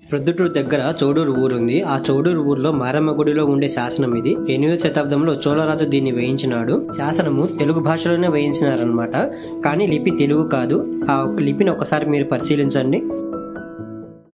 ప్రొద్దుటూరు దగ్గర చౌడూరు ఊరుంది. ఆ చౌడూరు ఊర్లో మారమ్మ గుడిలో ఉండే శాసనం ఇది. 8వ శతాబ్దంలో చోళరాజు దీన్ని వేయించినాడు. శాసనము తెలుగు భాషలోనే వేయించినారనమాట. కానీ లిపి తెలుగు కాదు. ఆ లిపిని ఒకసారి మీరు పరిశీలించండి.